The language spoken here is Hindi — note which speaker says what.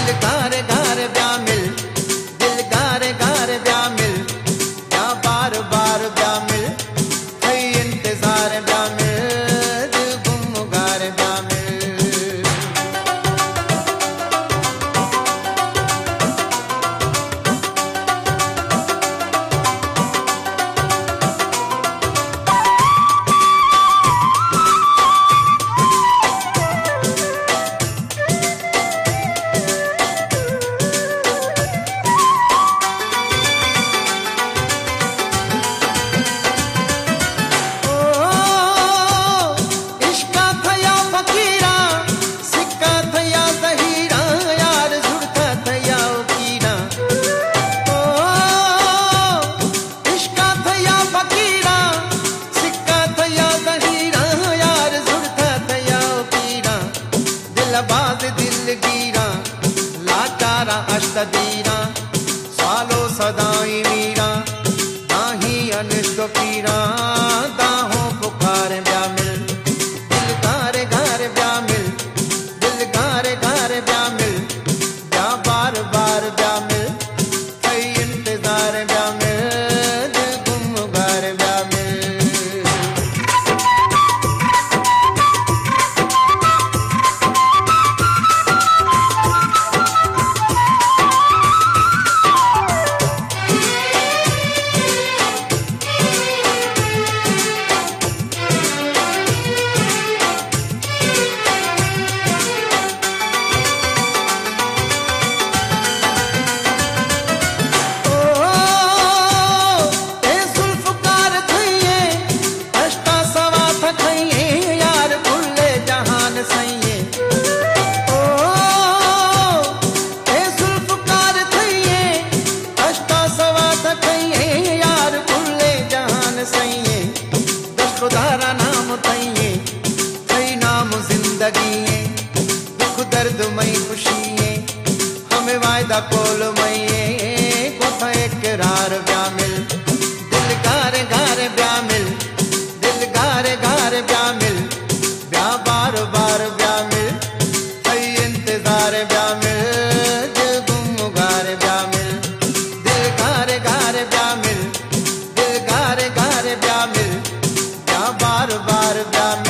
Speaker 1: गारे गारे ब्या मिल, दिल गारे गारे ब्या मिल, या बार बार ब्या मिल, कई इंतजार ब्या मिल, दिल गुम गारे ब्या मिल। बाज दिल गिरा लाचारा अष्टदीरा सालो सदाई मीरा नाही अनिष्ट पीरा दाहो पुकार ब्या मिल, दिल गारे गारे ब्या मिल, दिल गारे गारे ब्या मिल, ब्या बार बार ब्या मिल, कई इंतजार ब्या मिल, दिल गुम गारे ब्या मिल। खुदारा नाम तइये कई नाम जिंदगी दुख दर्द मई खुशी हमें वायदा कोल मई कुछ इकरार ब्या मिल, दिल गारे गारे ब्या मिल, दिल गारे गारे ब्या मिल, ब्या बार बार ब्या मिल, कई इंतजार ब्या मिल, दिल गुम गारे ब्या मिल, दिल गारे गारे ब्या मिल, दिल गारे गारे ब्या मिल, बार बार ब्या मिल।